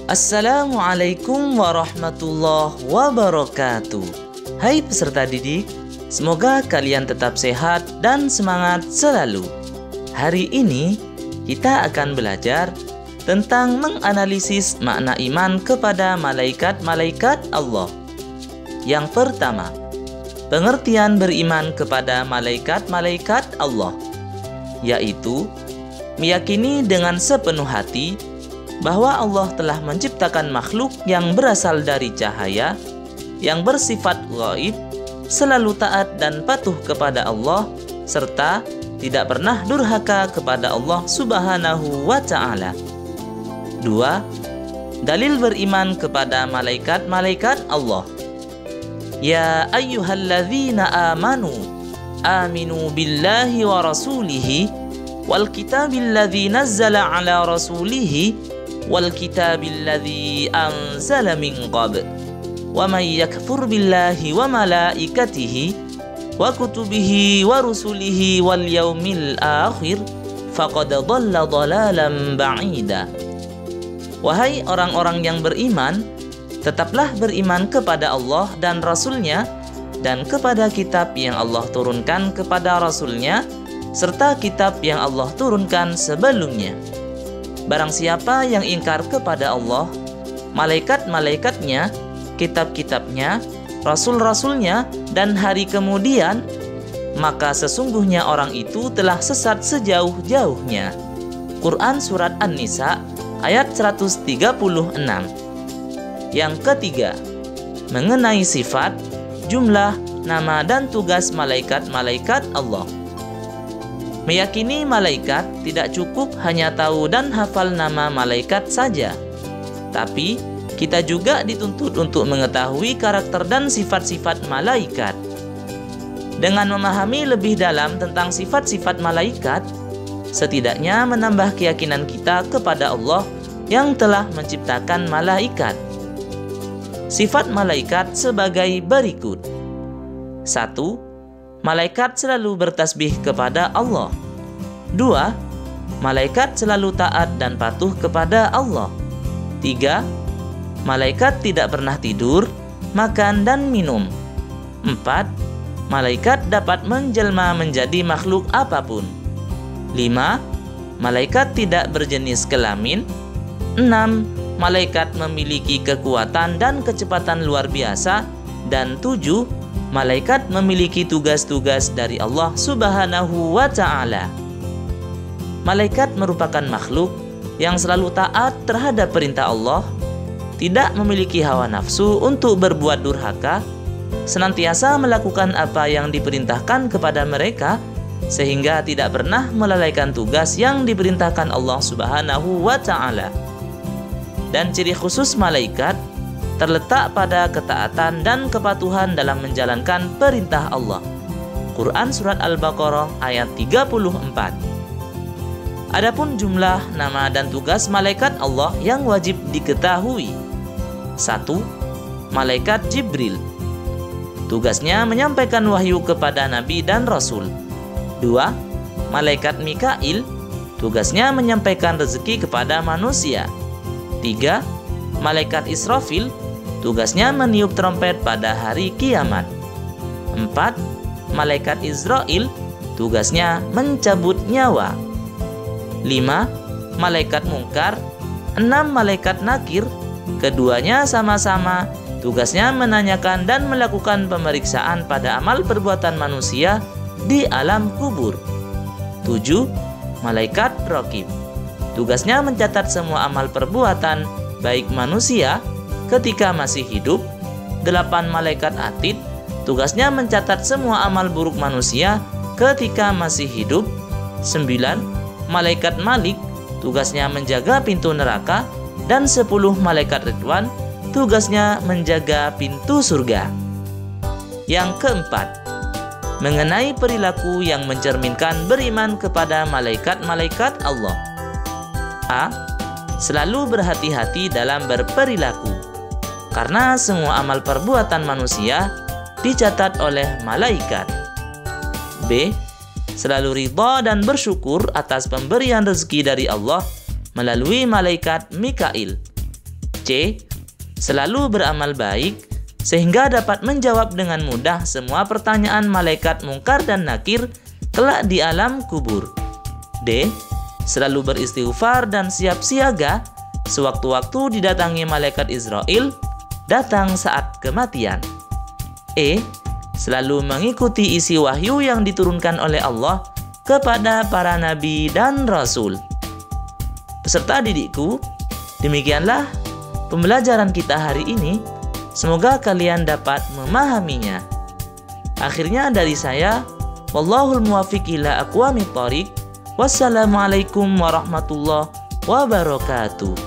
Assalamualaikum warahmatullahi wabarakatuh. Hai peserta didik, semoga kalian tetap sehat dan semangat selalu. Hari ini kita akan belajar tentang menganalisis makna iman kepada malaikat-malaikat Allah. Yang pertama, pengertian beriman kepada malaikat-malaikat Allah, yaitu meyakini dengan sepenuh hati bahwa Allah telah menciptakan makhluk yang berasal dari cahaya, yang bersifat gaib, selalu taat dan patuh kepada Allah, serta tidak pernah durhaka kepada Allah Subhanahu wa Ta'ala. 2. Dalil beriman kepada malaikat-malaikat Allah. Ya ayyuhalladzina amanu aminu billahi wa rasulihi wal kitabil ladzi nazzala ala rasulihi wal kitabil ladzi anzala min qabl wa may yakfur billahi wa malaikatihi wa kutubihi wa rusulihi wal yaumil akhir faqad dhalla dhalalan ba'ida. Wahai orang-orang yang beriman, tetaplah beriman kepada Allah dan Rasul-Nya dan kepada kitab yang Allah turunkan kepada Rasul-Nya serta kitab yang Allah turunkan sebelumnya. Barang siapa yang ingkar kepada Allah, malaikat-malaikatnya, kitab-kitabnya, rasul-rasulnya, dan hari kemudian, maka sesungguhnya orang itu telah sesat sejauh-jauhnya. Quran Surat An-Nisa ayat 136. Yang ketiga, mengenai sifat, jumlah, nama, dan tugas malaikat-malaikat Allah. Meyakini malaikat tidak cukup hanya tahu dan hafal nama malaikat saja, tapi kita juga dituntut untuk mengetahui karakter dan sifat-sifat malaikat. Dengan memahami lebih dalam tentang sifat-sifat malaikat, setidaknya menambah keyakinan kita kepada Allah yang telah menciptakan malaikat. Sifat malaikat sebagai berikut. 1. Malaikat selalu bertasbih kepada Allah. 2. Malaikat selalu taat dan patuh kepada Allah. 3. Malaikat tidak pernah tidur, makan, dan minum. 4. Malaikat dapat menjelma menjadi makhluk apapun. 5. Malaikat tidak berjenis kelamin. 6. Malaikat memiliki kekuatan dan kecepatan luar biasa. Dan 7. Malaikat memiliki tugas-tugas dari Allah Subhanahu wa Ta'ala. Malaikat merupakan makhluk yang selalu taat terhadap perintah Allah, tidak memiliki hawa nafsu untuk berbuat durhaka, senantiasa melakukan apa yang diperintahkan kepada mereka, sehingga tidak pernah melalaikan tugas yang diperintahkan Allah Subhanahu wa Ta'ala. Dan ciri khusus malaikat terletak pada ketaatan dan kepatuhan dalam menjalankan perintah Allah. Quran Surat Al-Baqarah ayat 34. Adapun jumlah, nama, dan tugas malaikat Allah yang wajib diketahui. 1. Malaikat Jibril. Tugasnya menyampaikan wahyu kepada Nabi dan Rasul. 2. Malaikat Mikail. Tugasnya menyampaikan rezeki kepada manusia. 3. Malaikat Israfil. Tugasnya meniup trompet pada hari kiamat. 4. Malaikat Israel. Tugasnya mencabut nyawa. 5. Malaikat Mungkar. 6. Malaikat Nakir. Keduanya sama-sama tugasnya menanyakan dan melakukan pemeriksaan pada amal perbuatan manusia di alam kubur. 7. Malaikat Raqib. Tugasnya mencatat semua amal perbuatan baik manusia ketika masih hidup. 8. Malaikat Atid. Tugasnya mencatat semua amal buruk manusia ketika masih hidup. 9. Malaikat Malik. Tugasnya menjaga pintu neraka. Dan 10. Malaikat Ridwan. Tugasnya menjaga pintu surga. Yang keempat, mengenai perilaku yang mencerminkan beriman kepada malaikat-malaikat Allah. A. Selalu berhati-hati dalam berperilaku, karena semua amal perbuatan manusia dicatat oleh malaikat. B. Selalu ridha dan bersyukur atas pemberian rezeki dari Allah melalui malaikat Mikail. C. Selalu beramal baik sehingga dapat menjawab dengan mudah semua pertanyaan malaikat mungkar dan nakir kelak di alam kubur. D. Selalu beristighfar dan siap siaga sewaktu-waktu didatangi malaikat Israel datang saat kematian. E. Selalu mengikuti isi wahyu yang diturunkan oleh Allah kepada para nabi dan rasul. Peserta didikku, demikianlah pembelajaran kita hari ini. Semoga kalian dapat memahaminya. Akhirnya dari saya, wallahul muwaffiq ila aqwamit thoriq. Wassalamualaikum warahmatullahi wabarakatuh.